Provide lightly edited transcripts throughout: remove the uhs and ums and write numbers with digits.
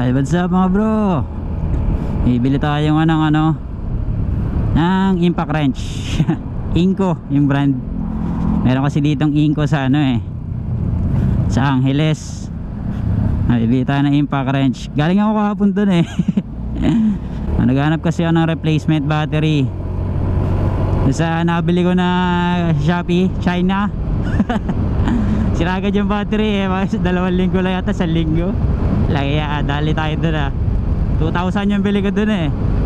Ay, what's up mga bro? Bibili tayo ng impact wrench. Inco yung brand. Meron kasi ditong Inco sa sa Angeles. Bibili tayo ng impact wrench. Galing ako kahapon dun naghanap kasi ako ng replacement battery sa nabili ko na Shopee, China. Sira agad yung battery 2 linggo lang yata, 1 linggo. Lagi dali tayo dun 2,000 yung bili ko dun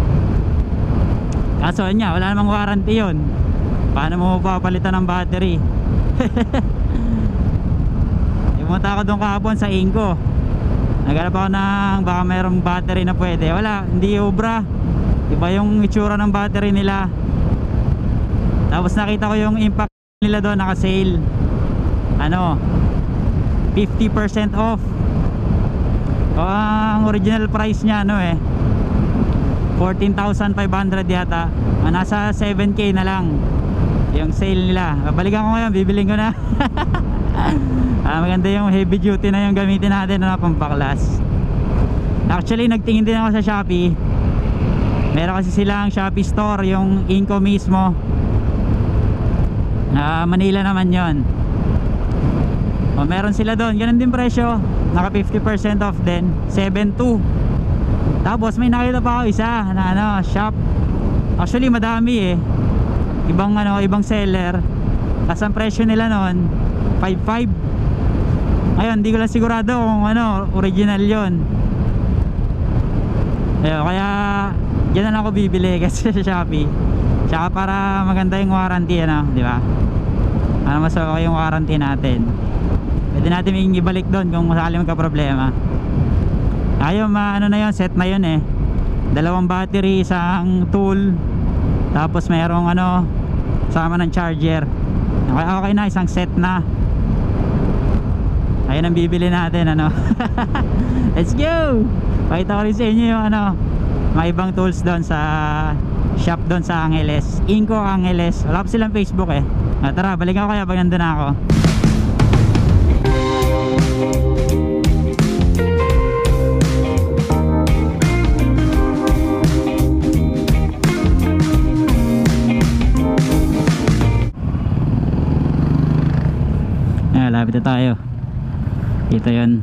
kaso niya wala namang warranty yun. Paano mo mapapalitan ng battery? Pumunta ako dun kahapon sa Inco. Naghanap ako ng baka mayroong battery na pwede. Wala, hindi obra. Iba yung itsura ng battery nila. Tapos nakita ko yung impact nila doon naka-sale 50% off. Ang original price niya 14,500 yata. Nasa 7K na lang yung sale nila. Balikan ko ngayon, bibiling ko na. Maganda yung heavy duty na yung gamitin natin na pampaklas. Actually nagtingin din ako sa Shopee. Meron kasi silang Shopee store, yung Inco mismo. Manila naman yon. Meron sila doon, ganun din presyo. Naka 50% off din, 7.2. Tapos may nakita pa ako isa na shop. Actually madami ibang seller. Kasi ang presyo nila noon 5.5. Ngayon hindi ko lang sigurado kung original yon. Kaya diyan na lang ako bibili kasi sa Shopee. Tsaka para maganda yung warranty di ba? Mas okay yung warranty natin. Pwede natin ibalik doon kung masali magka-problema. Ayun, na yun, set na yun 2 battery, isang tool, tapos mayroong sama ng charger. Okay na, isang set na. Ayun ang bibili natin Let's go! Pakita ko rin sa inyo yung mga ibang tools doon sa shop doon sa Angeles, Inco Angeles. Wala pa silang Facebook tara, balikan ko kaya pag nandun na ako. Lapit na tayo. Ito yun,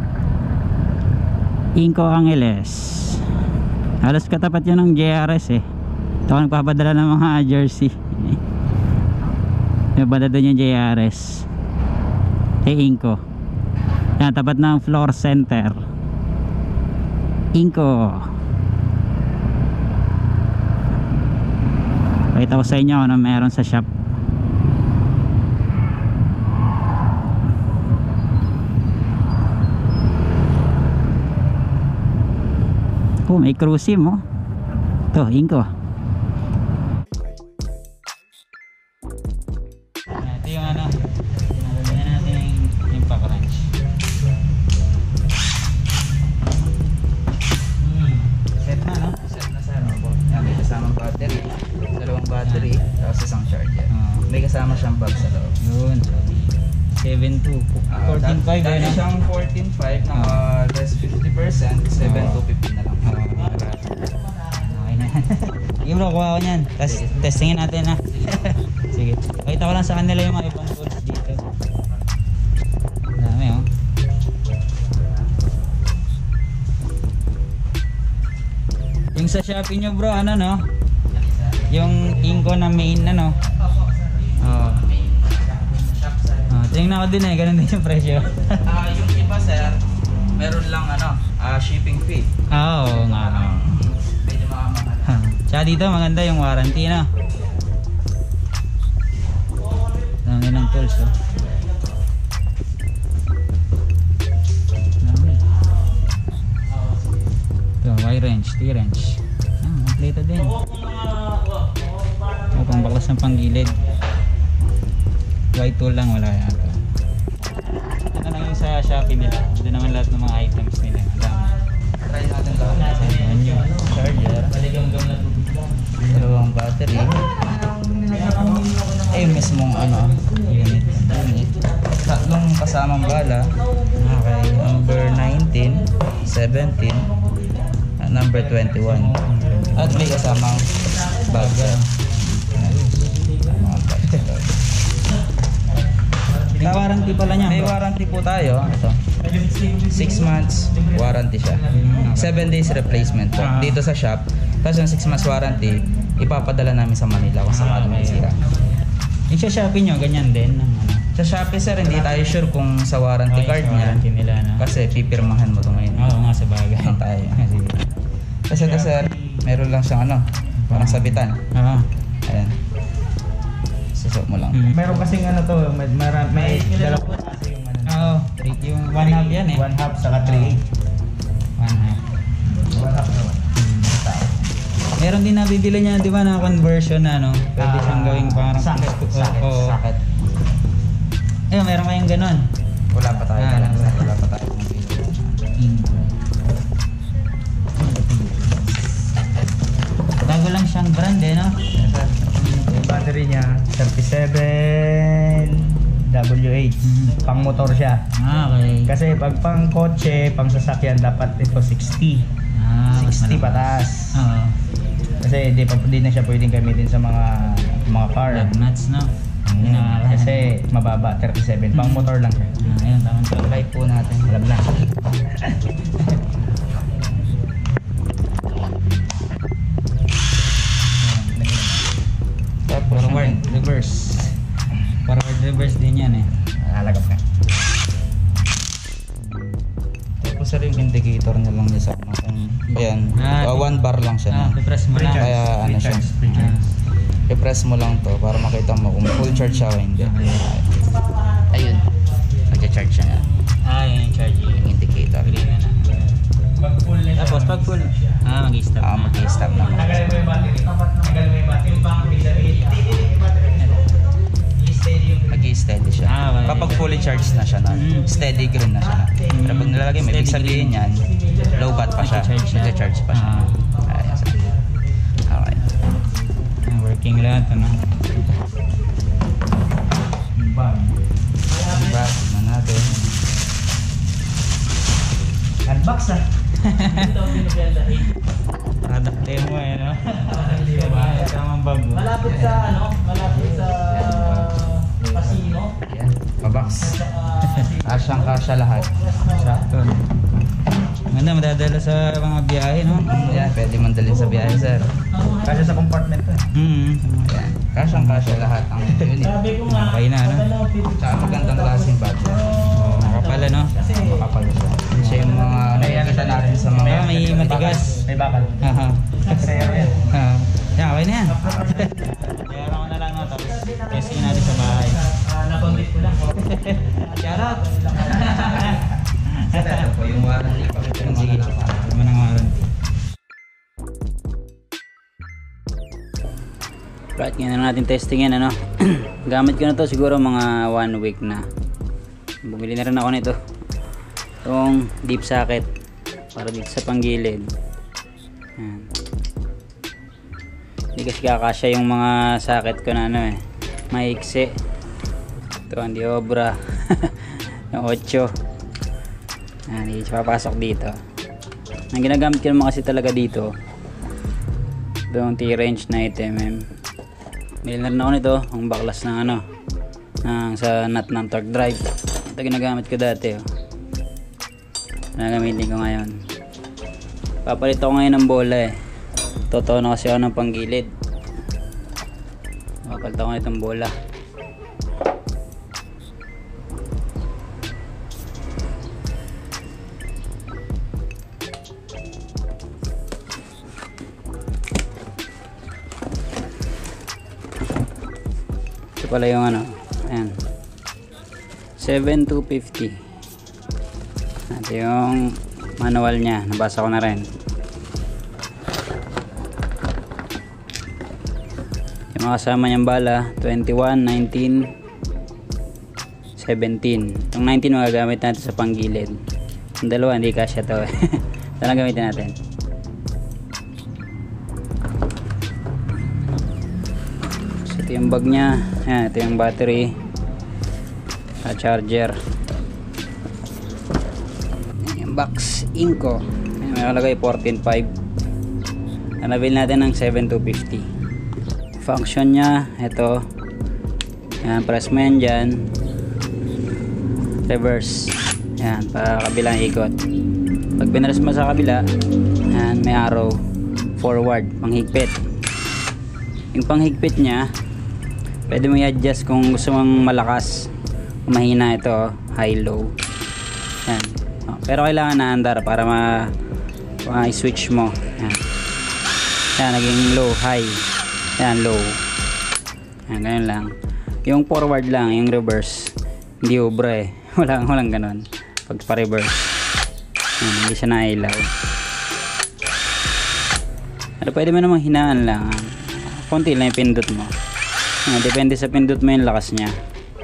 Inco Angeles. Halos katapat yun ng JRS Ito ako nagpapadala ng mga jersey. Nagpadala doon yung JRS Inco. Yan, tapat ng floor center Inco. Pakita ko sa inyo ano meron sa shop. May crusim ito, Inco. Ito yung nalagyan natin yung impact wrench. Set na Set na sir. May kasamang battery, 2 battery, tapos isang charger. May kasama siyang bag sa loob. Yun, 7.2 14.5 dahil siyang 14.5 naka less 50%, 7.250 na lang. Okay na. Sige bro, kuha ko nyan. Tapos testingin natin Sige. Pakita ko lang sa kanila yung mga ibang tools dito. Dami Yung sa Shopee nyo bro, yung Inco na main tingnan ko din ganun din yung presyo. Yung iba sir, meron lang shipping fee. Oo nga. Medyo makamahal. Tsaka dito maganda yung warranty Dami ng tools Ito, Y-wrench, T-wrench. Kompleto din. Pambaklas ng panggilid. White tool lang, wala yata. Lang yung sa Shopee nila. Ito naman lahat ng mga items nila. Try natin lahat. Yung charger, 2 battery, mismong unit. 3 kasamang bala. Okay, number 19, 17, number 21. At may kasamang bag. May warranty pala niya. May warranty po tayo. Ito. 6 months warranty siya. 7 days replacement po. Dito sa shop. Tapos yung 6 months warranty, ipapadala namin sa Manila kung sakali may sira. Yung sa Shopee nyo, ganyan din. Sa Shopee sir, hindi tayo sure kung sa warranty card niya. Nila, no? Kasi pipirmahan mo ito ngayon. Oo nga, sa bagay. Tayo. Kasi ito sir, meron lang siyang ano, parang sabitan. Oo. Ayan. Susok mo lang. Meron kasing ano to, may dalawa kasi yung ano. Oo, yung 1/2 yan eh. 1/2 saka 3/8. 1/2. 1/2 naman. Meron din nabibili niya, di ba, na conversion na, no? Pwede siyang gawing parang socket. Oo. Sakit. Ayun, meron kayong ganun. Wala pa tayo. Wala pa tayo. Bago lang siyang brand eh, no? Yung battery niya 37W8. Pang motor siya. Okay. Kasi pag pang kotse, pang sasakyan dapat ito 60. 60 patas. Oo. Kasi di na siya pwedeng gamitin sa mga car. Lug nuts, no? Kasi mababa 37. Pang motor lang siya. Ayun, tamang Apply po natin. Alam na. Tapos Forward, reverse. Forward, reverse din yan eh. Alagap ka. Tapos sir, yung indicator na lang niya sa ano. Ayan. 1 bar lang siya. I-press mo lang. Kaya ano siya. I-press mo lang to para makita mo kung full charge siya o hindi. Ayun. Nag-charge siya nga. Yun yung charging. Yung indicator. Green na na. Tapos pag full, mag-i-stop na. Mag-i-stop na. Tagalin mo yung battery. Tagalin mo yung battery. Mag-i-steady siya. Okay. Kapag fully charged na siya na, steady green na siya na. Pero pag nilalagay mo, ibig sabihin yan, low bat pa siya. Nag-charge pa siya. Ayan sir. Okay. Working lahat, ano? Bag. Diba? Tignan natin. Unbox ah. Product demo eh, no? Tamang bago. Malapit sa casino. Ayan. Pabox. Kasyang-kasya lahat. Sakto. Ganda, madadala sa mga biyahe, no? Ayan, pwede mandalin sa biyahe sir. Kasi sa compartment to. Ayan. Kasyang-kasya lahat ang unit. Okay na, no? Tsaka magandang klaseng battery. Nakapala, no? Makapal siya. Siya yung mga nakikita natin sa mga... May matigas. May bakal. Aha. Sa'yo yan. Yan, okay na yan. Kaya ko na lang, no? Tapos testing natin sa bahay. Nabanggit ko lang. Shoutout! Ito po yung warranty. Sige. Ano nang warranty? Right, ngayon na natin testingin, ano? Gamit ko na to siguro mga 1 week na. Bumili na rin ako nito. Itong deep socket para dito sa panggilid. Ayan. Hindi kasi kakasya yung mga socket ko na ano eh, maiksi. Ito ang di obra. Yung 8. Ayan, hindi siya papasok dito. Ang ginagamit ko naman kasi talaga dito, itong T-Range na 8mm. Bili na rin ako nito, ang baklas ng ano, sa nut ng torque drive. Ito ginagamit ko dati, oh. Nagamitin ko ngayon. Papalit ako ngayon ng bola eh. Totoo na kasi ako ng panggilid. Papalit ako ngayon ng bola. Ito pala yung ano, ayan, 7250. Ito yung manual nya, nabasa ko na rin. Yung mga kasama niyang bala, 21, 19, 17. Yung 19 magagamit natin sa panggilid. Yung dalawa hindi kasya to. Ito lang gamitin natin. So, ito yung bag nya. Ayan, ito yung battery, charger, box Inco. May nakalagay 14.5. Nabili natin ng 7,250. Function nya ito. Yan, press mo yan dyan, reverse. Yan, para kabilang ikot. Pag pinress mo sa kabila, yan, may arrow forward, panghigpit. Yung panghigpit nya, pwede mo i-adjust kung gusto mong malakas o mahina. Ito, high low. Yan. Pero kailangan na andar para ma-switch mo. Yan. Yan, naging low, high. Yan, low. Yan, ganyan lang. Yung forward lang, yung reverse, hindi obra eh. Walang ganon. Pag pa-reverse, yan, hindi siya nailaw. Pero pwede mo namang hinaan lang. Konti lang yung pindot mo. Yan, depende sa pindot mo yung lakas niya.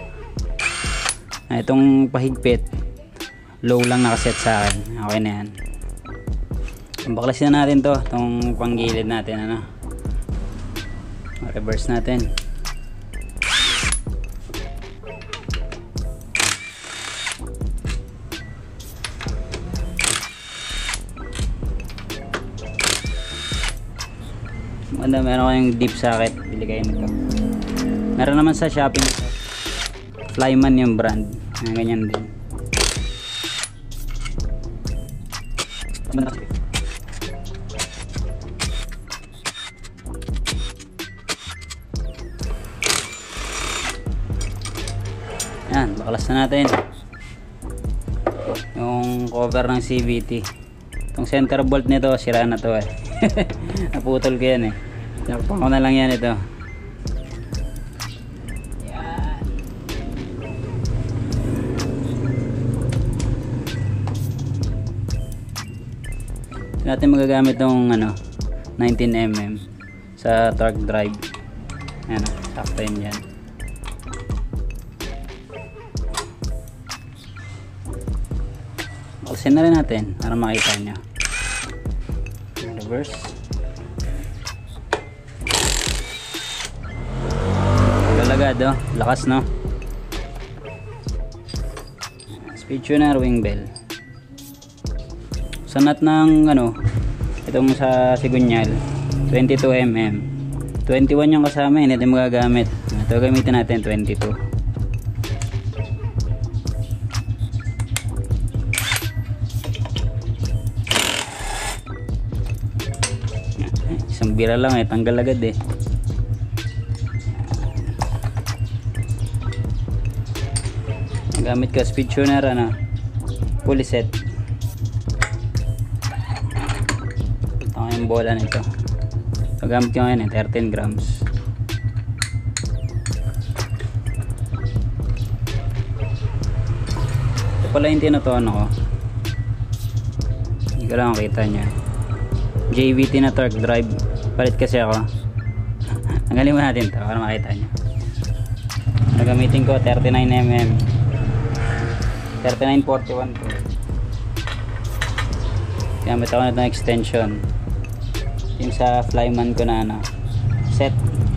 Itong pahigpit, low lang nakaset sa akin. Okay na yan. Baklasin na natin to, itong panggilid natin, ano. Reverse natin. Maganda, meron ko yung deep socket, bili kayo nito. Meron naman sa Shopee nito, Flyman yung brand, ganyan din. Yan, baklas na natin yung cover ng CVT. Itong center bolt nito, sira na to eh. Naputol ko yan eh. Nakapang ko na lang yan ito. Yan. Ito natin magagamit itong 19mm sa torque drive. Ayan o, sakto yun yan. Baksin na rin natin para makita nyo. Reverse. Galagad oh, lakas no. Speed tuner, wing bell. Sa nut ng itong sa sigunyal 22mm, 21 yung kasama, hindi natin magagamit. Ito gamitin natin 22. Isang bira lang eh, tanggal agad eh. Gamit ka speed tuner, fully set. Ito yung bola nito. So, gamit ko ngayon 13 grams. Ito pala yung tinatono ko. Hindi ko lang makita nyo. JVT na torque drive. Palit kasi ako. Tanggalin mo natin ito para makita nyo. Nagamitin ko 39mm, 3941 to. Gamit ako na itong extension, yung sa Flyman ko na set.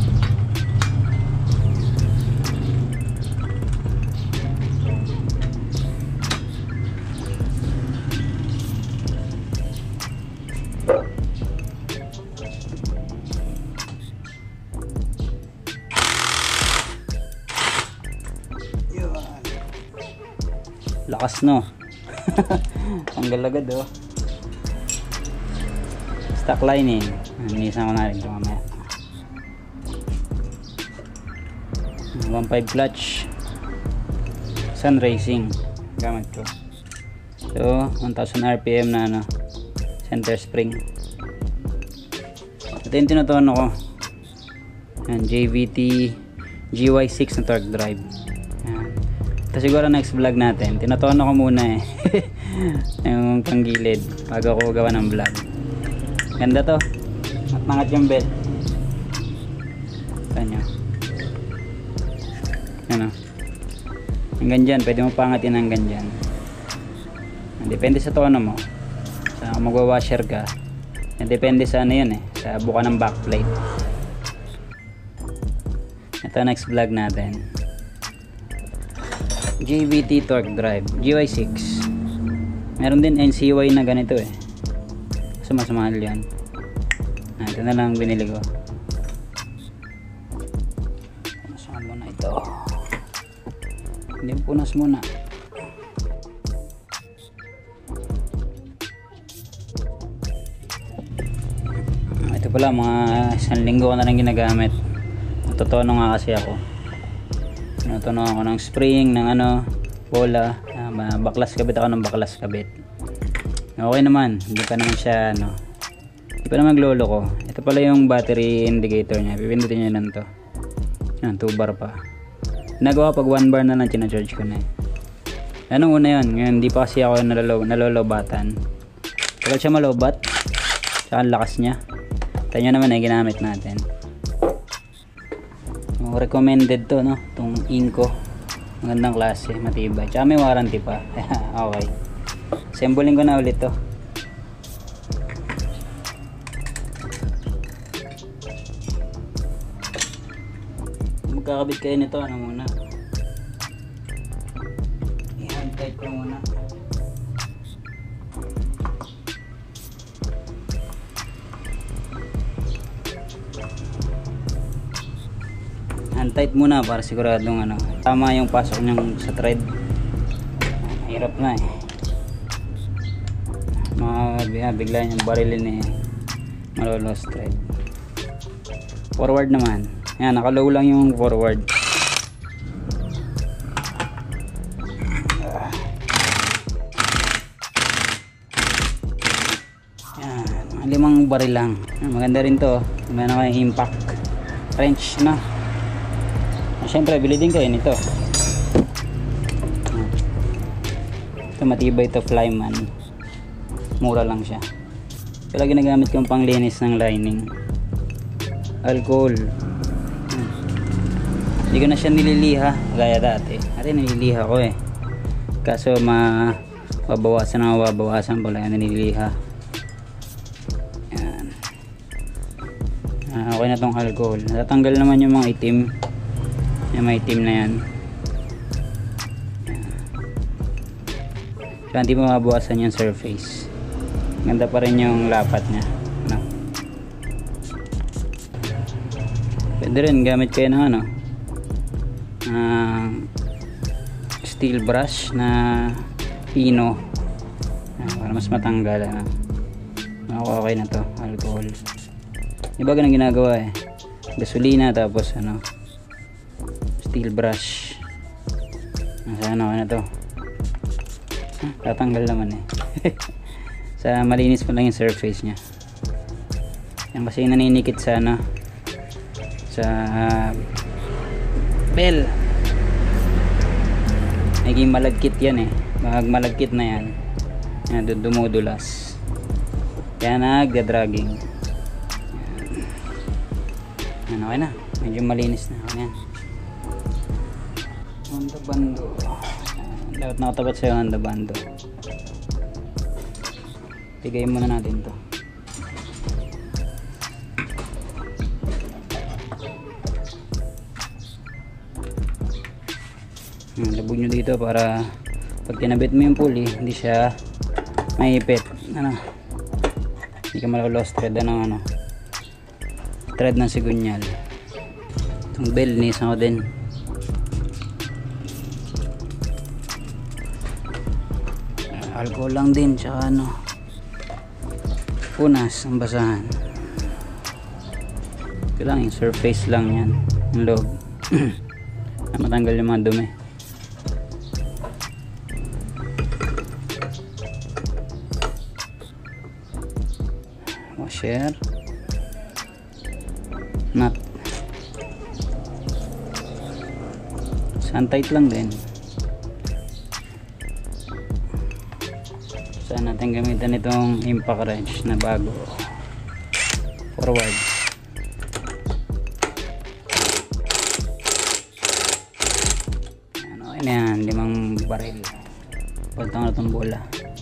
Lakas no. Tanggal agad oh. Stock lining. Inisan ko na rin ito mamaya. 1.5 clutch. Sun Racing gamit ko. So 1000 RPM na center spring. Ito yung tinutono ko. Yan, JVT GY6 na torque drive. Ito siguro next vlog natin. Tinatono ko muna eh. Yung panggilid bago ko gawa ng vlog. Ganda to. At mangat yung belt. Ito nyo. Ano? Hanggang dyan. Pwede mo pangatin hanggang dyan. Depende sa tono mo. Sa magwa-washer ka. Depende sa yun eh. Sa buka ng backplate. Ito next vlog natin. JVT torque drive GY6. Meron din NCY na ganito eh. Kasi mas mahal yan. Ito na lang binili ko. Punas muna ito. Hindi punas muna. Ito pala, mga 1 linggo ko na lang ginagamit. Natutono nga kasi ako. Natutono ako ng spring, ng bola. Baklas kabit ako ng baklas kabit. Okay naman, hindi pa naman siya hindi pa naman maglolo ko. Ito pala yung battery indicator niya. Pipindutin niya lang to. Yan, 2 bar pa. Nagawa pag 1 bar na lang charge ko na eh. Anong una yun? Ngayon, hindi pa kasi ako nalolobatan. Kapag siya malobat, saka ang lakas niya. Tayo naman ay ginamit natin. Recommended to, no? Itong Inco. Magandang klase, matibay. Tsaka may warranty pa. Okay. Assembling ko na ulit to. Magkakabit kayo nito, muna? I-hand tight ko muna. Hand tight muna para siguradong tama yung pasok niyang sa thread. Mahirap na eh. Bigla yung barilin eh. Malolos thread. Forward naman. Yan, nakalow lang yung forward. Yan, 5 baril lang. Maganda rin to. Meron kayong impact wrench na. Siyempre, bili din kayo nito. Ito matibay to, Flyman. Mura lang siya. Kaya ginagamit kong panglinis ng lining. Alcohol. Hindi ko na siya nililiha gaya dati. Dati nililiha ko eh. Kaso mababawasan pala yung nililiha. Yan. Okay na tong alcohol. Natatanggal naman yung mga itim. Yung may itim na yan. So, hindi mababawasan yung surface. Ganda pa rin yung lapat niya. Pwede rin gamit kayo ng steel brush na pino para mas matanggal. Okay na to, alcohol. Iba ganang ginagawa eh. Gasolina tapos steel brush. Sana okay na to. Tatanggal naman eh. Sa malinis pa lang yung surface nya. Yan kasi naninikit sa sa bell. Naging malagkit yan eh. Pag malagkit na yan, dumudulas. Kaya nagda-dragging. Yan, okay na. Medyo malinis na. Okay na yan. Honda Bando. Dapat nakatapat sa'yo Honda Bando. Tigay muna natin to. Labog nyo dito para pag tinabit mo yung pulley hindi siya maipit. Hindi ka malo-lost thread thread ng sigunyal. Itong bell nisan ko din. Alcohol lang din tsaka punas ang basahan. Kailangan yung surface lang yan, yung loob. Matanggal yung mga dumi. Washer, nut, sun tight lang din. Saan natin gamitan itong impact wrench na bago. Forward. Okay na yan, 5 baril. Pagtang na itong bola.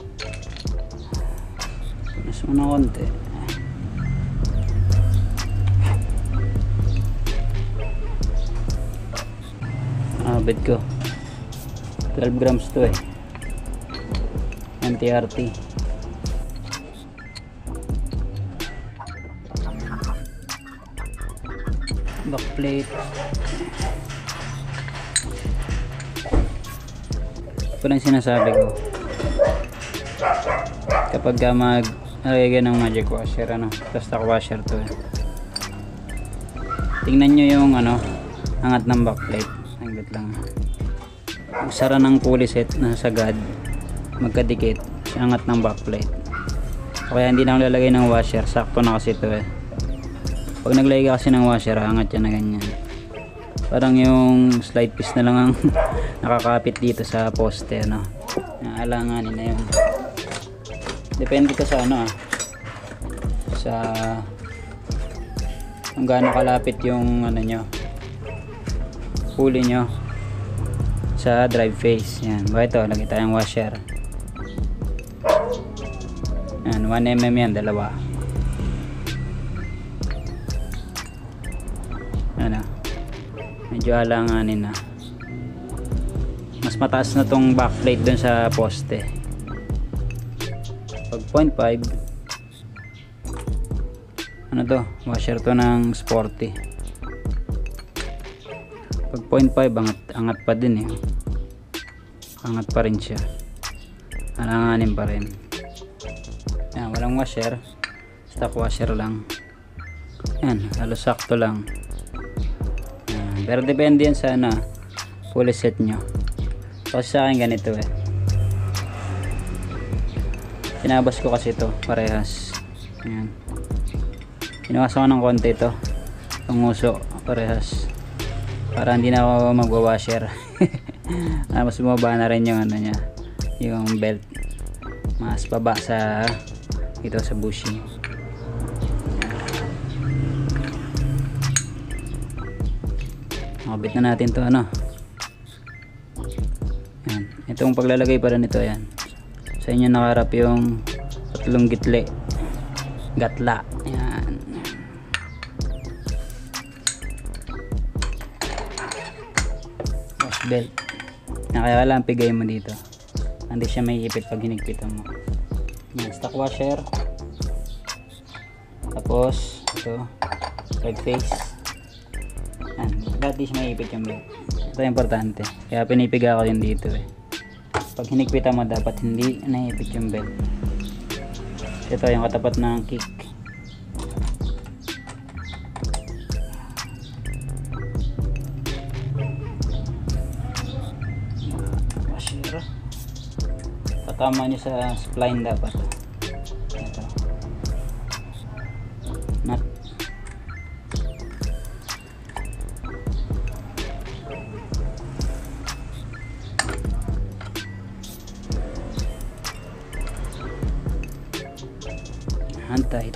Punas mo na konti. Bet ko 12 grams to eh. MTRT. Backplate. Ito lang sinasabi ko. Kapag mag-alagay ng magic washer, stock washer to eh. Tingnan nyo yung angat ng backplate. Hanggat lang. Yung sara ng pulley set na sagad, magkadikit, angat ng backplate. Kaya hindi na ako lalagay ng washer, sakto na kasi ito eh. Pag naglagay ka kasi ng washer, angat yan na ganyan. Parang yung slide piece na lang ang nakakapit dito sa poste, alanganin na yun. Depende ka sa sa kung gaano kalapit yung nyo, pulley nyo sa drive face. Yan, ito, lagay tayong washer. Yan, 1mm yan, dalawa. Medyo alanganin na. Mas mataas na tong backplate dun sa poste. Pag 0.5 to, washer to ng sporty. Pag 0.5 angat pa din eh. Angat pa rin siya. Alanganin pa rin. Yan, walang washer, stock washer lang. Yan, halos sakto lang. Pero depende yan sa pulley set nyo. Kasi sa akin ganito eh. Pinabas ko kasi ito parehas. Ayan. Pinawasan ko ng konti ito. Panguso parehas. Para hindi na ako magwa-washer. Mas bumaba na rin yung niya, yung belt. Mas baba sa ito sa bushing. Nakabit na natin to Yan. Itong paglalagay pa rin ito yan. Sa inyo nakaharap yung tatlong gatla. Yan. Wash belt. Kaya lang pigay mo dito. Hindi siya may ipit pag hinigpitan mo. Yan, stock washer. Tapos ito, side face. Dati siya maipit yung belt. Ito importante. Kaya pinipiga ko yun dito eh. Pag hinigpitan mo dapat hindi naipit yung belt. Ito yung katapat ng kick. Washer. Tatama nyo sa spline dapat. Ito. Nut. Hand tight.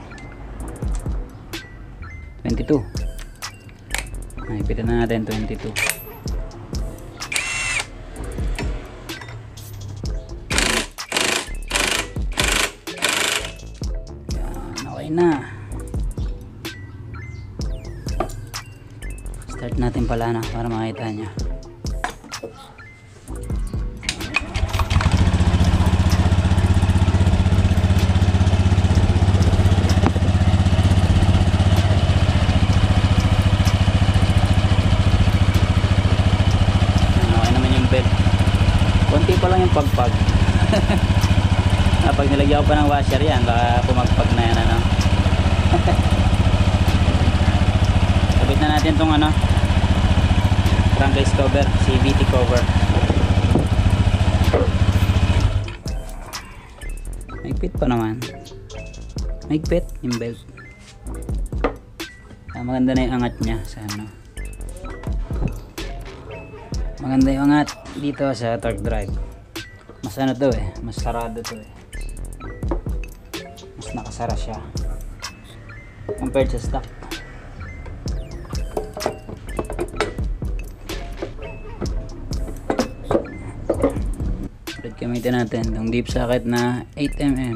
22. Ipitan na natin 22. Yan, okay na. Start natin pala para makita nyo. Konti pa lang yung pagpag. Pag nilagyan ko pa ng washer yan, baka pumagpag na yan Sabit na natin tong crankcase cover, CVT cover. Mahigpit pa naman. Mahigpit yung belt. Maganda na yung angat niya sa maganda yung angat dito sa torque drive. Mas to mas sarado to mas nakasara siya compared sa stock. Ulit gamitin natin itong deep socket na 8mm.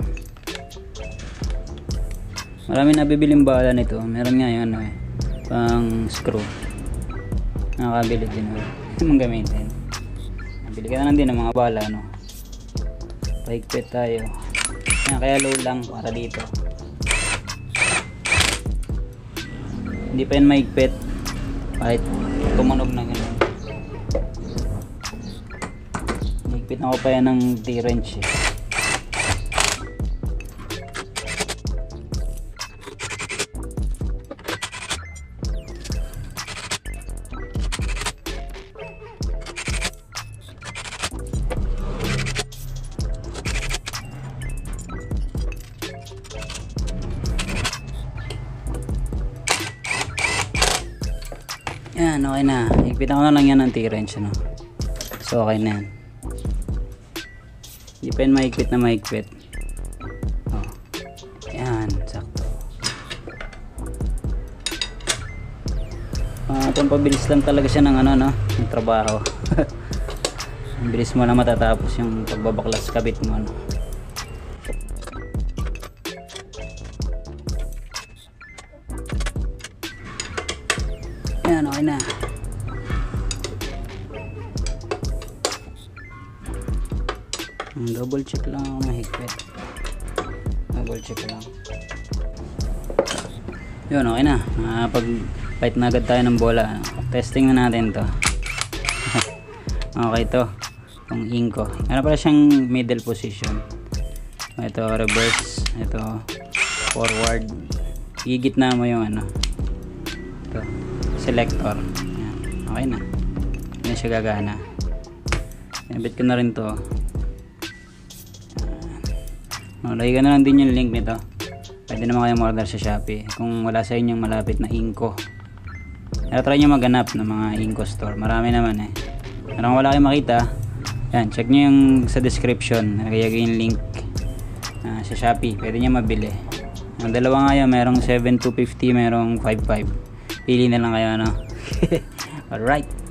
Marami nabibiling bala nito. Meron nga yung pang screw. Nakakabili din mong gamitin. Bili ka na lang din ng mga bala Paigpit tayo. Yan, kaya low lang para dito. Hindi pa yan maigpit. Kahit tumunog na ganun. Maigpit na ko pa yan ng T-wrench eh. Yan, okay na. Higpitan ko na lang yan ng T-wrench, ano. So, okay na yan. Hindi pa yan mahigpit na mahigpit. Oh. Yan, sakto. Pampabilis lang talaga siya ng ano, no? Ng trabaho. Ang bilis mo na matatapos yung pagbabaklas kabit mo, ano. Yan, okay na. Double check lang ako mahigpit. Double check lang. Yun, okay na. Pag-light na agad tayo ng bola. Testing na natin to. Okay to. Itong inko. Ano pala siyang middle position. Ito reverse. Ito forward. Igitna mo yung ano. Ito. Selector. Ayan. Okay na. Hindi siya gagana. Inabit ko na rin to. Lagay ka na lang din yung link nito. Pwede naman kayo order sa Shopee kung wala sa inyong malapit na Inco. Try nyo maghanap ng mga Inco store. Marami naman eh. Pero kung wala kayong makita, yan, check nyo yung sa description. Nagay yung link sa Shopee. Pwede nyo mabili. Ang dalawa nga yun, merong 7,250, merong 5,500. Pili na lang kayo, ano. Alright.